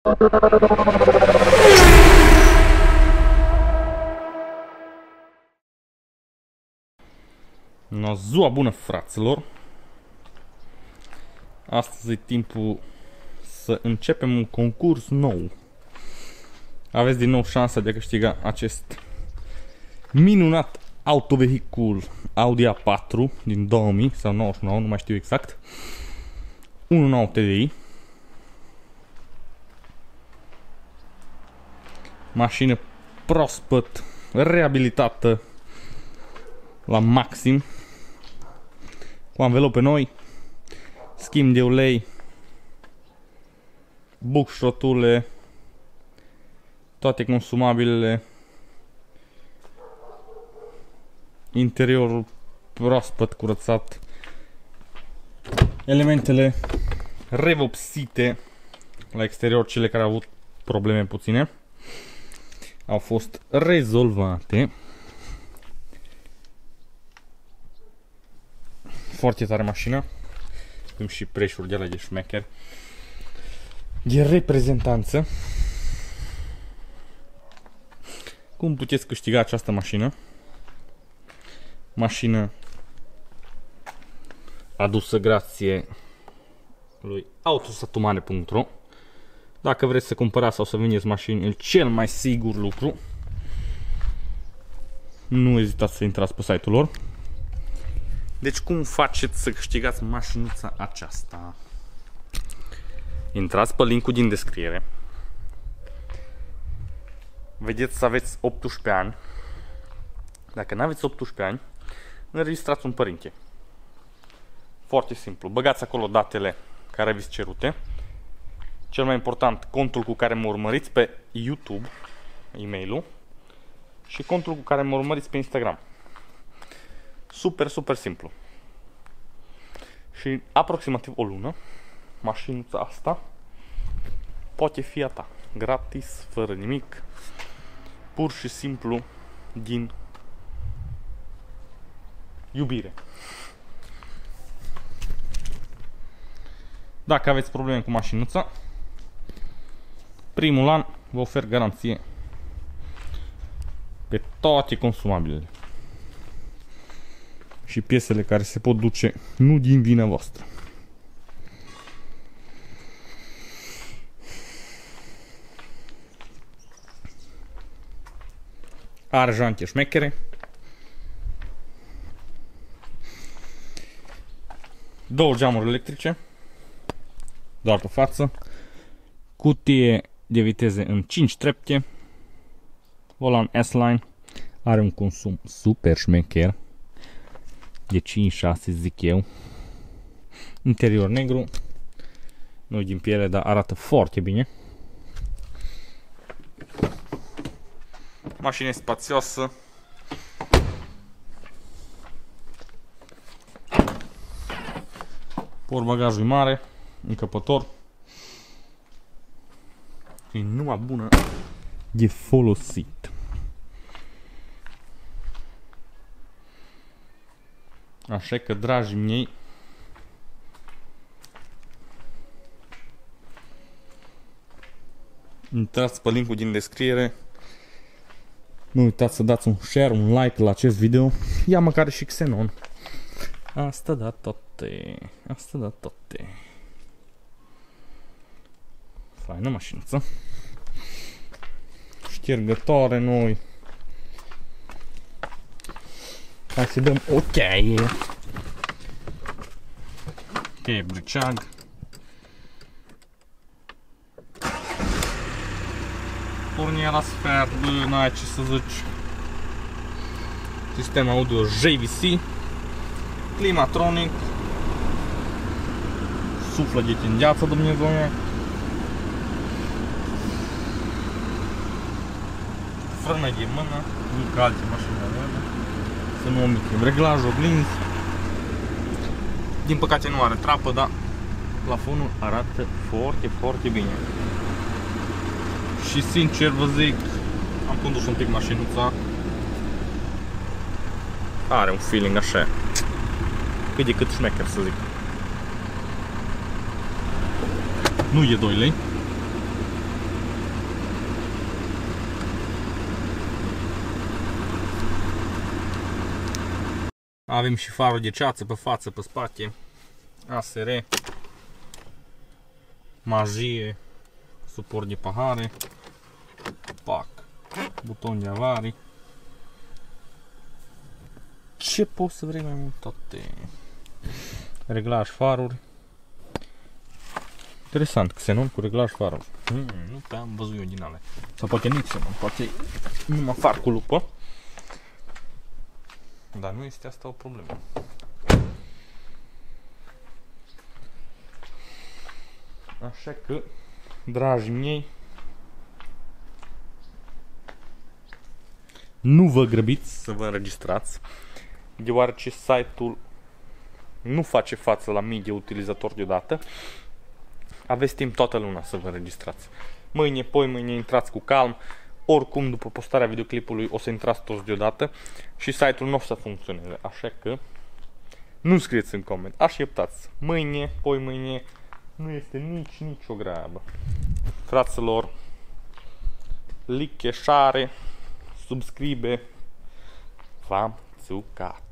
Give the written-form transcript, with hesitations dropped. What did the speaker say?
No, ziua bună, fraților! Astăzi e timpul să începem un concurs nou. Aveți din nou șansa de a câștiga acest minunat autovehicul Audi A4 din 2000 sau 99, nu mai știu exact. 1.9 TDI. Mașină proaspăt, reabilitată la maxim, cu anvelope noi, schimb de ulei, bucșotule, toate consumabilele, interiorul proaspăt curățat, elementele revopsite la exterior, cele care au avut probleme puține au fost rezolvate. Foarte tare mașină. Avem și preșuri de alea de șmecher, de reprezentanță. Cum puteți câștiga această mașină? Mașină adusă grație lui autosatumane.ro. Dacă vreți să cumpărați sau să vindeți mașini, e cel mai sigur lucru. Nu ezitați să intrați pe site-ul lor. Deci cum faceți să câștigați mașinuța aceasta? Intrați pe linkul din descriere. Vedeți să aveți 18 ani. Dacă nu aveți 18 ani, înregistrați un părinte. Foarte simplu. Băgați acolo datele care vi-s cerute. Cel mai important, contul cu care mă urmăriți pe YouTube, e-mailul, și contul cu care mă urmăriți pe Instagram. Super, super simplu. Și aproximativ o lună, mașinuța asta poate fi a ta. Gratis, fără nimic. Pur și simplu din iubire. Dacă aveți probleme cu mașinuța, primul an vă ofer garanție pe toate consumabilele și piesele care se pot duce nu din vina voastră. Are jante șmechere, două geamuri electrice, doar pe față, cutie de viteze în 5 trepte, volan S-Line, are un consum super șmecher, de 5-6 zic eu, interior negru, nu din piele, dar arată foarte bine. Mașină spațioasă, portbagajul mare, încăpător, e numai bună de folosit. Așa că, dragii mei, intrați pe linkul din descriere. Nu uitați să dați un share, un like la acest video. Ia măcar și xenon. Asta da toate. Asta da toate. Faină mașinuță. Ștergătoare noi. Hai să dăm o cheie. Cheie briceag. Pornia la sfert, bă, n-ai ce să zici. Sistem audio JVC. Climatronic. Suflă de tindeață, Dumnezeu meu. Frână de mână, nu ca alte mașini avem. Să nu omitem. Reglaj oglinzi. Din păcate nu are trapă, dar plafonul arată foarte, foarte bine. Și sincer vă zic, am condus un pic mașinuța. Are un feeling așa, cât de cât șmecher, să zic. Nu e 2 lei. Avem și farul de ceață pe față, pe spate, ASR, magie, suport de pahare, pac, buton de avarii. Ce poți să vrei mai mult, toate? Reglaj faruri. Interesant, Xenon cu reglaj faruri. Nu prea am văzut eu din ale. Sau poate nu Xenon, poate numai far cu lupă. Dar nu este asta o problemă. Așa că, dragii mei, nu vă grăbiți să vă înregistrați, deoarece site-ul nu face față la mii de utilizatori deodată. Aveți timp toată luna să vă înregistrați. Mâine, poimâine intrați cu calm. Oricum, după postarea videoclipului o să intrați toți deodată și site-ul nu o să funcționeze. Așa că nu scrieți în coment. Așteptați. Mâine, poimâine, nu este nicio grabă. Fraților, like, share, subscribe. V-am țucat.